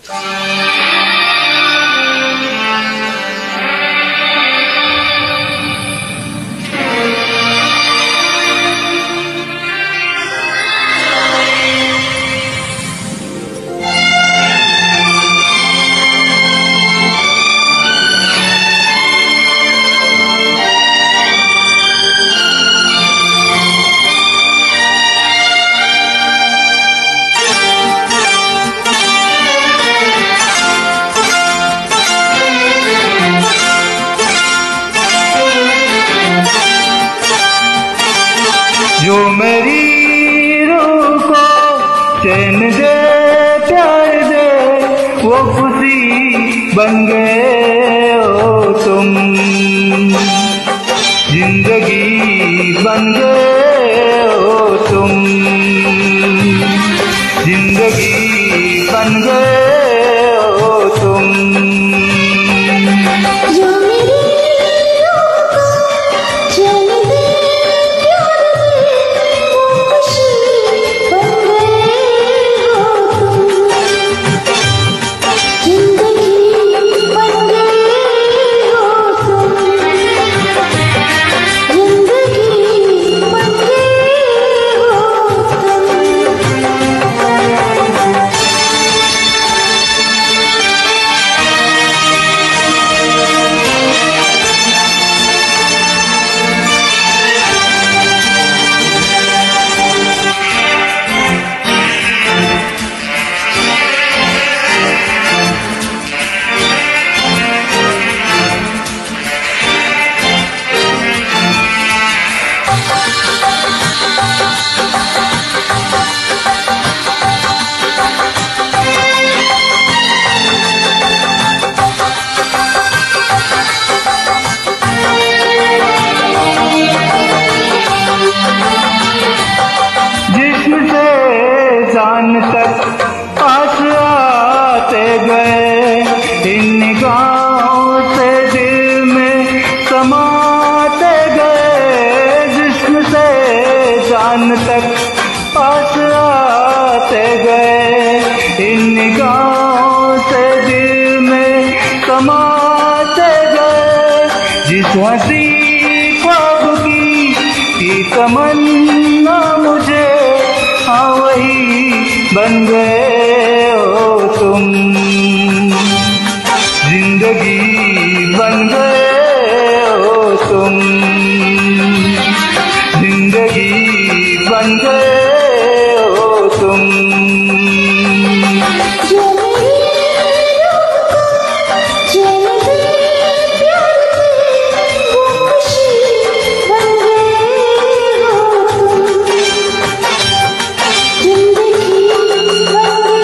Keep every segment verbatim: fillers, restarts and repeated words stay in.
जो मेरी रूह को चैन दे प्यार दे वो खुशी बन गए हो तुम, जिंदगी बन गए हो तुम, जिंदगी बन गए हो तुम। जान तक पास आते गए, इन निगाहों से दिल में समाते गए, जिस्म से जान तक पास आते गए, इन निगाहों से दिल में समाते गए। जिस हंसी ख्वाब की, की तमन्ना मुझे, हाँ वही बन गए हो तुम, जिंदगी बन गए हो तुम, जिंदगी बन गए हो तुम। जिंदगी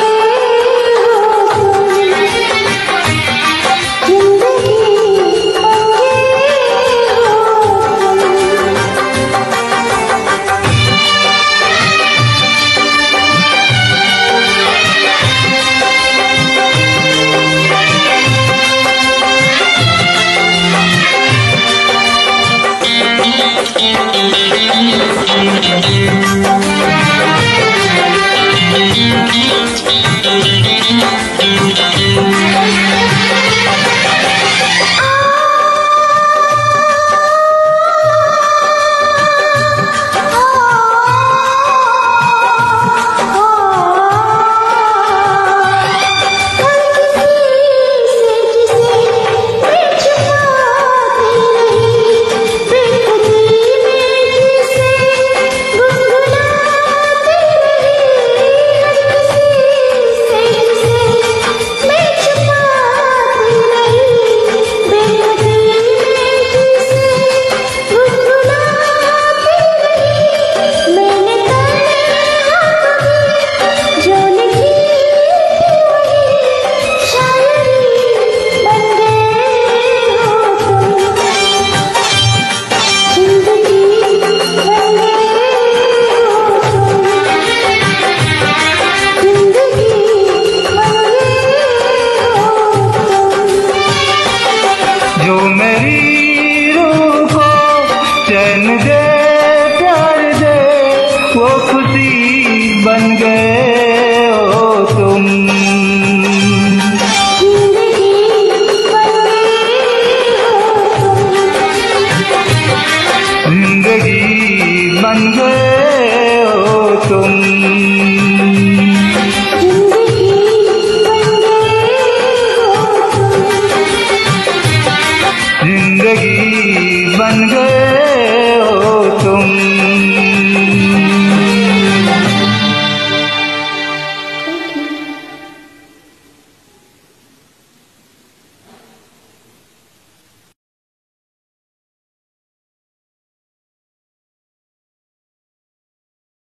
जिंदगी बन गए हो तुम। जिंदगी बन गए